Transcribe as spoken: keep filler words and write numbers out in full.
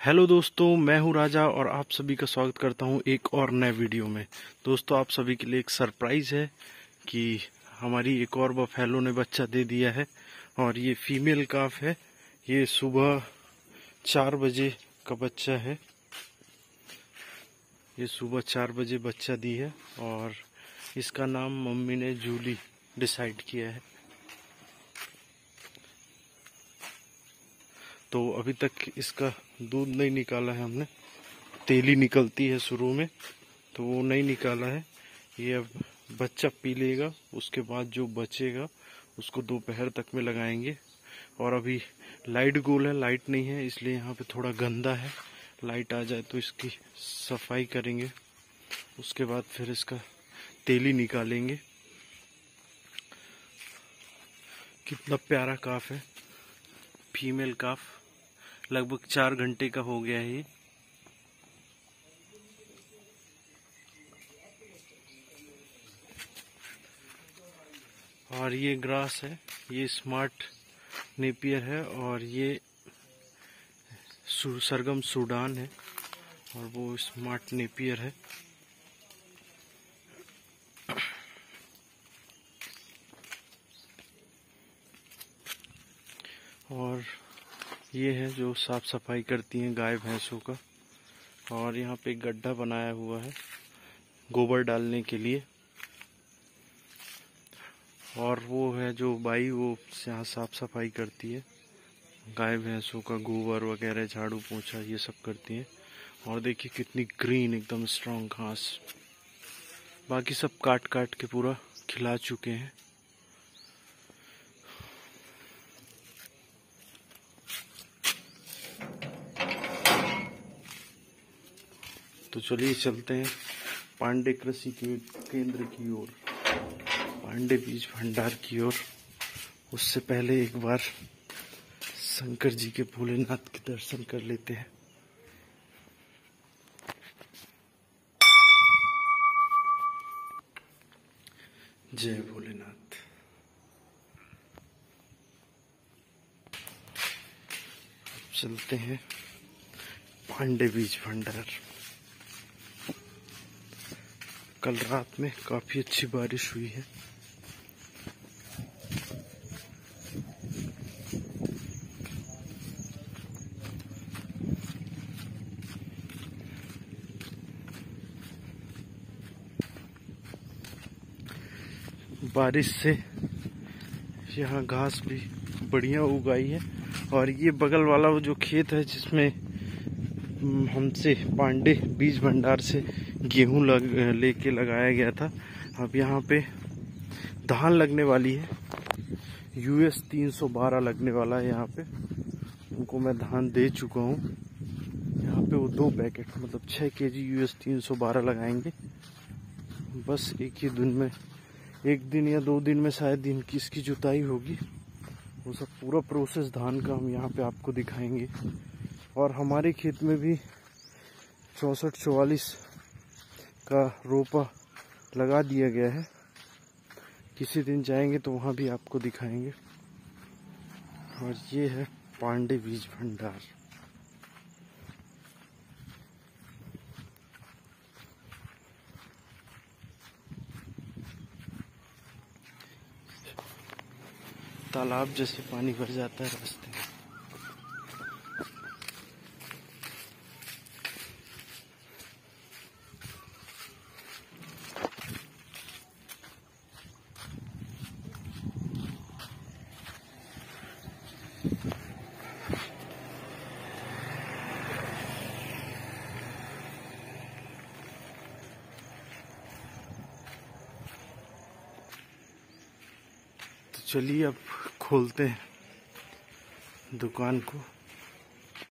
Hello दोस्तों, मैं हूं राजा और आप सभी का स्वागत करता हूं एक और नए वीडियो में। दोस्तों, आप सभी के लिए एक सरप्राइज है कि हमारी एक और बफेलो ने बच्चा दे दिया है और ये फीमेल काफ है। ये सुबह चार बजे का बच्चा है। ये सुबह चार बजे बच्चा दी है और इसका नाम मम्मी ने जूली डिसाइड किया है। तो अभी तक इसका दूध नहीं निकाला है हमने। तेली निकलती है शुरू में, तो वो नहीं निकाला है। ये अब बच्चा पी लेगा, उसके बाद जो बचेगा उसको दोपहर तक में लगाएंगे। और अभी लाइट गोल है, लाइट नहीं है, इसलिए यहाँ पे थोड़ा गंदा है। लाइट आ जाए तो इसकी सफाई करेंगे, उसके बाद फिर इसका तेली निकालेंगे। कितना प्यारा काफ है, फीमेल काफ। लगभग चार घंटे का हो गया है ये। और ये ग्रास है, ये स्मार्ट नेपियर है और ये सरगम सूडान है और वो स्मार्ट नेपियर है। और ये है जो साफ सफाई करती हैं गाय भैंसों का। और यहाँ पे एक गड्ढा बनाया हुआ है गोबर डालने के लिए। और वो है जो बाई, वो यहाँ साफ सफाई करती है गाय भैंसों का, गोबर वगैरह, झाड़ू पोछा ये सब करती है। और देखिए कितनी ग्रीन एकदम स्ट्रॉन्ग घास। बाकी सब काट काट के पूरा खिला चुके हैं। तो चलिए चलते हैं पांडे कृषि केंद्र की ओर, पांडे बीज भंडार की ओर। उससे पहले एक बार शंकर जी के भोलेनाथ के दर्शन कर लेते हैं। जय भोलेनाथ। चलते हैं पांडे बीज भंडार। कल रात में काफी अच्छी बारिश हुई है। बारिश से यहाँ घास भी बढ़िया उगाई है। और ये बगल वाला वो जो खेत है जिसमें हमसे पांडे बीज भंडार से गेहूं लग लेके लगाया गया था, अब यहाँ पे धान लगने वाली है। यूएस तीन सौ बारह लगने वाला है यहाँ पे। उनको मैं धान दे चुका हूँ। यहाँ पे वो दो पैकेट मतलब छः के जी यूएस तीन सौ बारह लगाएंगे। बस एक ही दिन में, एक दिन या दो दिन में शायद इनकी इसकी जुताई होगी। वो सब पूरा प्रोसेस धान का हम यहाँ पे आपको दिखाएंगे। और हमारे खेत में भी चौंसठ चौवालीस का रोपा लगा दिया गया है। किसी दिन जाएंगे तो वहाँ भी आपको दिखाएंगे। और ये है पांडे बीज भंडार। तालाब जैसे पानी भर जाता है रास्ते में। तो चलिए अब खोलते हैं दुकान को।